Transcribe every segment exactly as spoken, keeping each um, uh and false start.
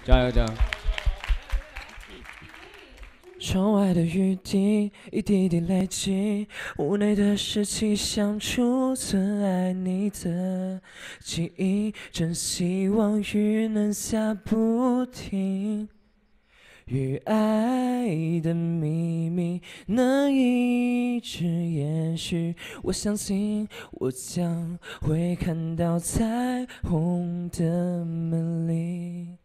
加油加油！ 窗外的雨滴一滴滴累积，屋内的湿气像储存爱你的记忆，真希望雨能下不停，与爱的秘密能一直延续。我相信我将会看到彩虹的美丽。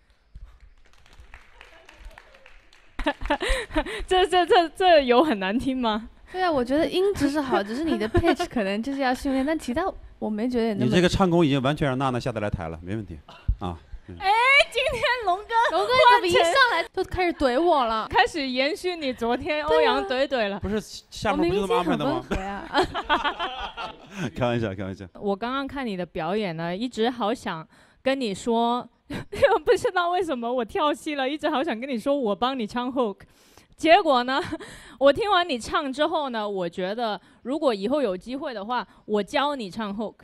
这这这这有很难听吗？ 对啊，我觉得音质是好，只是你的 pitch 可能就是要训练，但其他我没觉得有那么。 你这个唱功已经完全让娜娜下得来台了，没问题啊。 哎，今天龙哥， 龙哥怎么一上来就开始怼我了？ 开始延续你昨天欧阳怼怼了。 不是下面不就这么安排的吗？ 啊、 开玩笑，开玩笑。 我刚刚看你的表演呢，一直好想跟你说。又不知道为什么我跳戏了，一直好想跟你说我帮你唱 hook， 结果呢，我听完你唱之后呢，我觉得如果以后有机会的话，我教你唱 hook。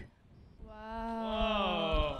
哇！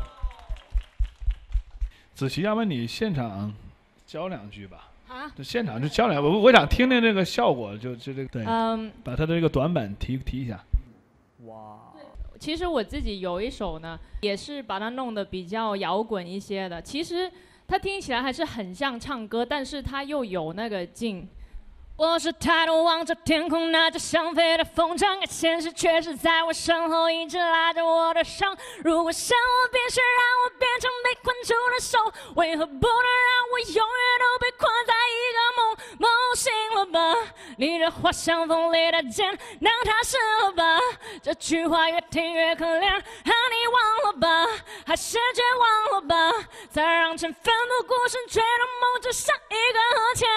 子琪，要不然你现场教两句吧？ 啊？ 就现场就教两，我我想听听这个效果，就就这个对， 嗯， 把他的这个短板提提一下。 哇！其实我自己有一首呢，也是把它弄得比较摇滚一些的。其实它听起来还是很像唱歌，但是它又有那个劲。我是抬头望着天空，那架想飞的风筝，现实却是在我身后一直拉着我的伤。如果想我必须让我变成被困住的手，为何不能让我永远都被困在一个梦？梦醒了吧，你的话像锋利的剑，让它湿了吧。这句话越听越可怜，啊，你忘了吧，还是绝望了吧？再让千奋不顾身追的梦，就像一个和弦。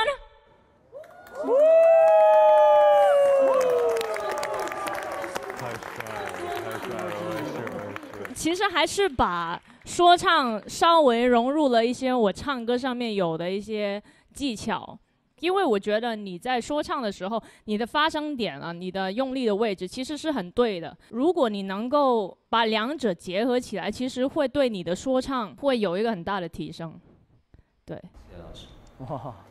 太帅了，太帅了！我也是，我也是。 其实还是把说唱稍微融入了一些我唱歌上面有的一些技巧，因为我觉得你在说唱的时候，你的发声点啊，你的用力的位置其实是很对的。如果你能够把两者结合起来，其实会对你的说唱会有一个很大的提升。对。 谢谢老师。哇。